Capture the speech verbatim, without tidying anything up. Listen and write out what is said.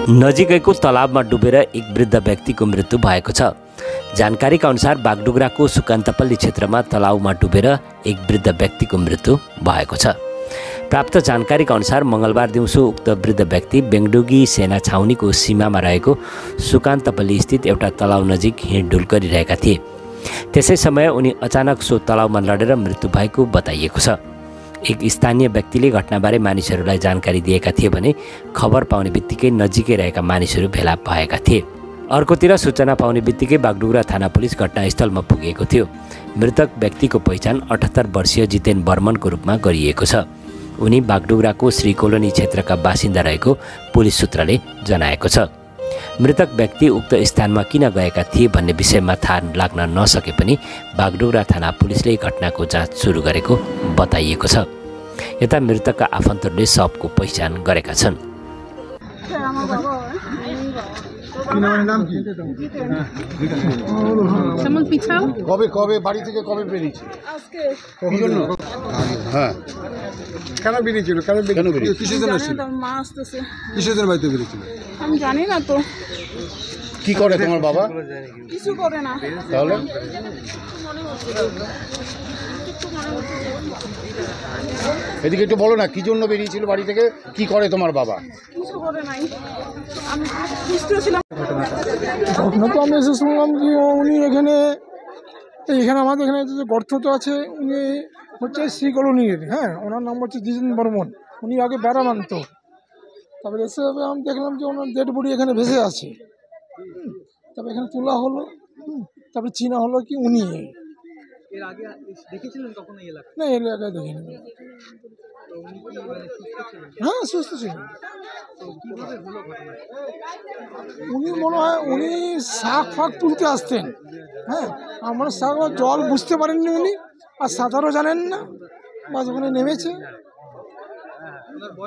नजिकैको तलाबमा डुबेर एक वृद्ध व्यक्तिको मृत्यु भएको छ। जानकारीका अनुसार बागडुग्राको सुकान्तपल्ली क्षेत्रमा तलाउमा डुबेर एक वृद्ध व्यक्तिको मृत्यु भएको छ। प्राप्त जानकारीका अनुसार मंगलबार दिउँसो उक्त वृद्ध व्यक्ति बेङडुगी सेना छाउनीको सीमामा रहेको सुकान्तपल्ली स्थित एउटा तलाउ नजिक हिँडडुल गरिरहेका थिए। त्यसै समय उनी अचानक सो तलाउमा लडेर मृत्यु भएको बताइएको छ। एक स्थानीय व्यक्तिले घटनाबारे मानिसहरूलाई जानकारी दिएका थिए भने खबर पाउने बित्तिकै नजिकै रहेका मानिसहरू भेला भएका थिए। अर्कोतिर सूचना पाउने बित्तिकै बागडुग्रा थाना पुलिस घटनास्थलमा पुगेको थियो। मृतक व्यक्तिको पहिचान अठहत्तर वर्षीय जितेन बर्मनको रूपमा गरिएको छ। उनी बागडुग्राको श्री कोलोनी क्षेत्रका बासिन्दा रहेको पुलिस सूत्रले जनाएको छ। मृतक व्यक्ति उक्त स्थानमा किन गएका थिए भन्ने विषयमा थाहा लाग्न नसके पनि बागडुग्रा थाना पुलिसले घटनाको जाँच सुरु गरेको बताइएको छ। यता मृतकका आफन्तहरूले शवको पहिचान गरेका छन्। কবে কবে বাড়ি থেকে কবে বেরিয়েছে? আজকে। হ্যাঁ, কেন বেরিয়েছিল? কেন কেন বেরিয়েছিল? কিসের জন্য ছিল? মা আসতেছে। কিসের জন্য বাড়িতে বেরিয়েছিল? আমি জানি না তো। কি করে তোমার বাবা? কিছু করে না। তাহলে এদিকে একটু বলো না, কি জন্য বেরিয়েছিল বাড়ি থেকে? কি করে তোমার বাবা? কিছু করে নাই। আমি সুস্থ ছিলাম। ঘটনা তো আমি এসে শুনলাম যে উনি এখানে এখানে আমাদের এখানে যে গর্ত তো আছে, উনি হচ্ছে শ্রী কলোনির, হ্যাঁ, ওনার নাম হচ্ছে জিতেন বর্মন। উনি আগে বেড়া মানতো। তারপরে এসে আমি দেখলাম যে ওনার ডেড বডি এখানে ভেসে আছে। তারপরে এখানে তোলা হলো, তারপরে চিনা হলো কি উনি। এর আগে দেখেছিলেন কখনো এই এলাকায়? না, এই এলাকায় দেখিনি। হ্যাঁ, সুস্থ ছিলেন। উনি মনে হয় উনি শাক ফাঁক তুলতে আসতেন। হ্যাঁ, আমার শাক জল বুঝতে পারেননি উনি, আর সাঁতারও জানেন না, বাস ওখানে নেমেছে।